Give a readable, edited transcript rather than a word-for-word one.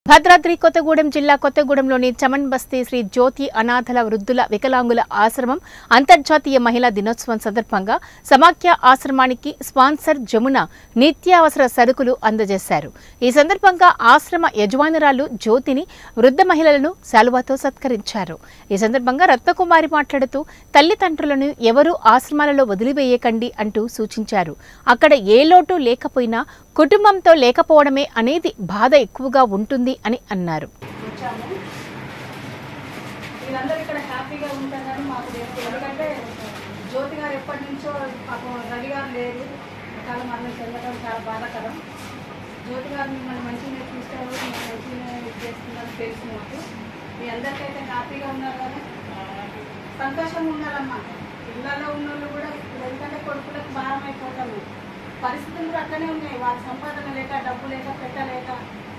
భద్రాద్రి కొత్తగూడెం జిల్లా కొత్తగూడెంలోని చమన్ బస్తీ శ్రీ జ్యోతి అనాథల వృద్ధుల వికలాంగుల ఆశ్రమం అంతర్జాతీయ మహిళా దినోత్సవం సందర్భంగా సమాఖ్య ఆశ్రమానికి స్పాన్సర్ జమున నిత్యావసర సరుకులు అందజేశారు. ఈ సందర్భంగా ఆశ్రమ యజమానురాలు జ్యోతిని వృద్ధ మహిళలను శాలువాతో సత్కరించారు. ఈ సందర్భంగా రత్నకుమారి మాట్లాడుతూ తల్లిదండ్రులను ఎవరూ ఆశ్రమాలలో వదిలివేయకండి అంటూ సూచించారు. అక్కడ ఏ లోటు లేకపోయినా కుటుంబంతో లేకపోవడమే అనేది బాధ ఎక్కువగా ఉంటుంది అని అన్నారు. జ్యోతి గారు ఎప్పటి నుంచో పాపం రవి గారు లేరు, చాలా మరణం చెందడం చాలా బాధాకరం. జ్యోతి గారు మిమ్మల్ని మంచిగా తీసుకెళ్ళి మంచిగా చేస్తున్నారు తెలుసు మాకు. మీ అందరికైతే హ్యాపీగా ఉన్నారు కదా, సంతోషంగా ఉండాలమ్మా. ఇళ్ళలో ఉన్న వాళ్ళు కూడా ఎందుకంటే కొడుకులకు భారం అయిపోతాము. పరిస్థితులు అట్లనే ఉన్నాయి. వాళ్ళ సంపాదన లేక, డబ్బు లేక, పెట్టలేక